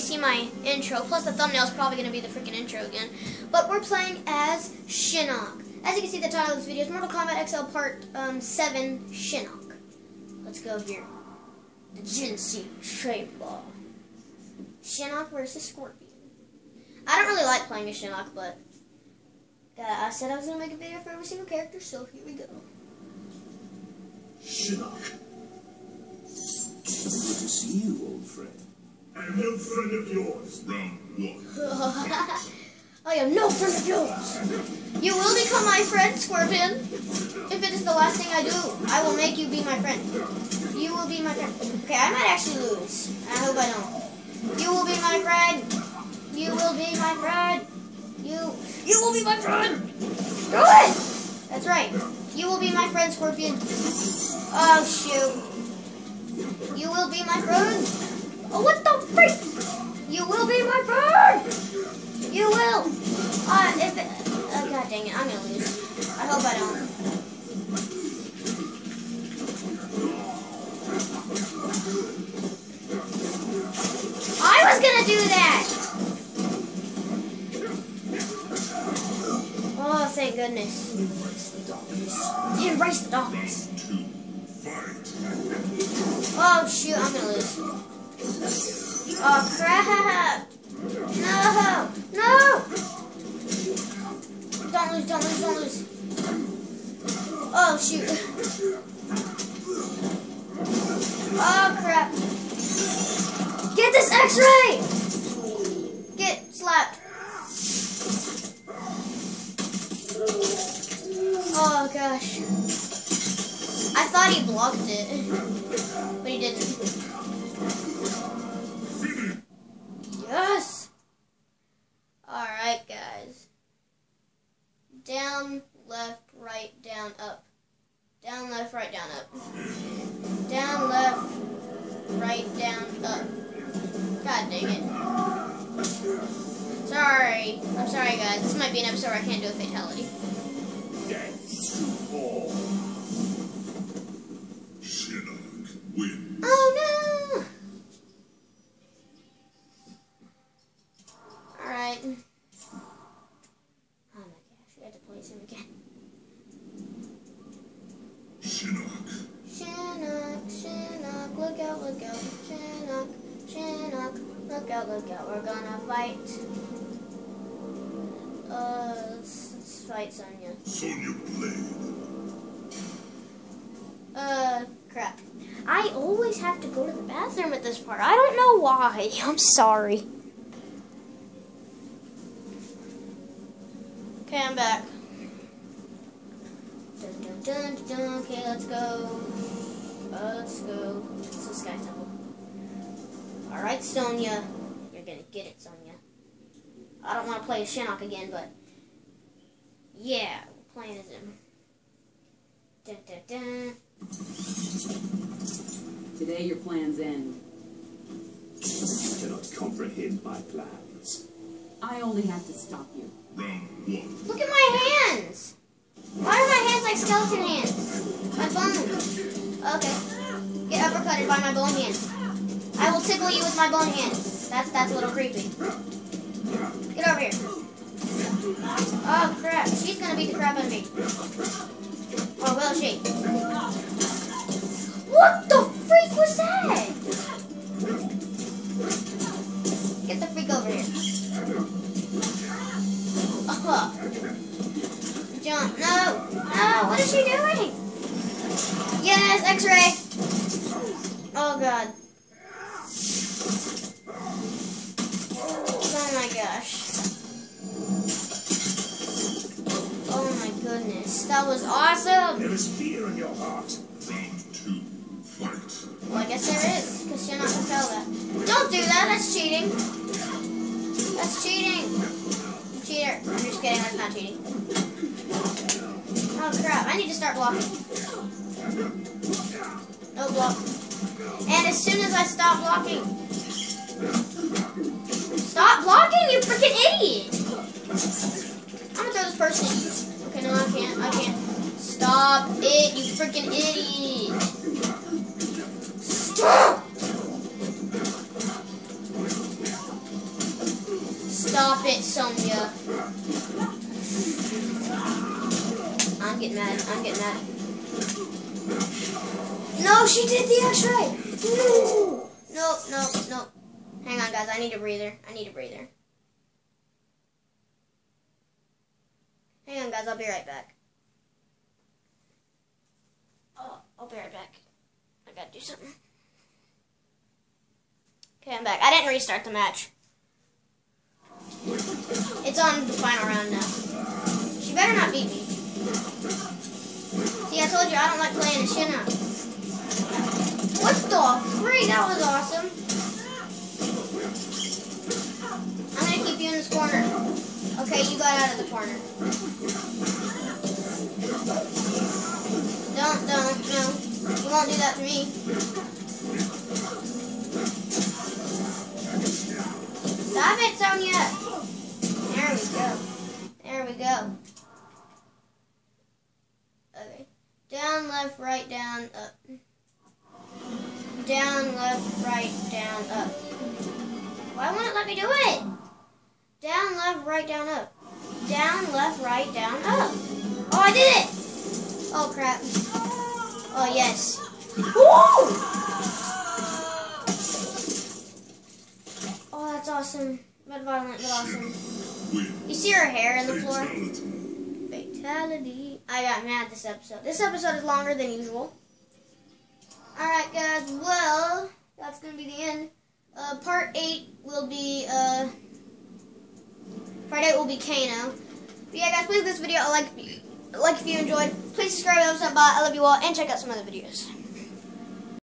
see my intro. Plus the thumbnail is probably going to be the freaking intro again. But we're playing as Shinnok. As you can see, the title of this video is Mortal Kombat XL Part 7 Shinnok. Let's go here. The Jinsei Chamber. Shinnok versus Scorpion. I don't really like playing as Shinnok, but I said I was going to make a video for every single character, so here we go. Shinnok. Good to see you, old friend. I am no friend of yours. Round 1. I am no friend of yours. You will become my friend, Scorpion. If it is the last thing I do, I will make you be my friend. You will be my friend. Okay, I might actually lose. I hope I don't. You will be my friend. You will be my friend. You will be my friend. Do it! That's right. You will be my friend, Scorpion. Oh, shoot. You will be my friend. Oh, what the freak? You will be my friend. You will. God dang it, I'm gonna lose. I hope I don't. I was gonna do that. Oh, thank goodness. Embrace the darkness. Oh shoot, I'm gonna lose. Oh crap! No! No! Don't lose, don't lose, don't lose. Oh shoot. Oh crap. Get this X-ray! Get slapped. Oh gosh. I thought he blocked it, but he didn't. Yes! Alright, guys. Down, left, right, down, up. Down, left, right, down, up. Down, left, right, down, up. God dang it. Sorry. I'm sorry, guys. This might be an episode where I can't do a fatality. Shinnok wins. Oh no! Alright. Oh my gosh, we have to place him again. Shinnok. Shinnok, Shinnok, look out, look out. Shinnok, Shinnok, look out, look out. We're gonna fight. Let's fight Sonya. Sonya Blade. Crap. I always have to go to the bathroom at this part. I don't know why. I'm sorry. Okay, I'm back. Dun, dun, dun, dun, dun. Okay, let's go. Let's go. It's the Sky Temple. Alright, Sonya. You're gonna get it, Sonya. I don't want to play as Shinnok again, but yeah, we're playing as him. Dun, dun, dun. Today your plans end. You cannot comprehend my plans. I only have to stop you. Round 1. Look at my hands! Why are my hands like skeleton hands? My bones. Okay. Get uppercutted by my bone hands. I will tickle you with my bone hands. That's a little creepy. Get over here. Oh crap, she's gonna beat the crap out of me. Or will she? What the freak was that? Get the freak over here. Jump. No. No. What is she doing? Yes, X-ray. Oh god. Oh my gosh. Oh my goodness. That was awesome. There is fear in your heart. Round 2. Fight. Well, I guess there is, because you're not going to tell that. Don't do that. That's cheating. That's cheating. You cheater. I'm just kidding. That's not cheating. Oh crap. I need to start blocking. No block. And as soon as I stop blocking. Stop blocking, you freaking idiot! I'm gonna throw this person. Okay, no, I can't. I can't. Stop it, you freaking idiot! Stop! Stop it, Sonya. I'm getting mad. I'm getting mad. No, she did the X-ray. No. No. Hang on, guys. I need a breather. Hang on, guys. I'll be right back. Oh, I'll be right back. I gotta do something. Okay, I'm back. I didn't restart the match. It's on the final round now. She better not beat me. See, I told you I don't like playing a Shinnok. What the freak? That was awesome. I'm gonna keep you in this corner. Okay, you got out of the corner. Don't, no. You won't do that to me. Stop it, Sonya! There we go. Okay. Down, left, right, down, up. Down, left, right, down, up. Why won't it let me do it? Down, left, right, down, up. Down, left, right, down, up. Oh, I did it! Oh, crap. Oh, yes. Woo! Oh, that's awesome. But violent, but awesome. You see her hair in the floor? Fatality. I got mad this episode. This episode is longer than usual. Alright, guys. Well, that's going to be the end. Part 8 will be, Kano. But yeah, guys, please give this video a like if you enjoyed. Please subscribe, thumbs up, I love you all, and check out some other videos.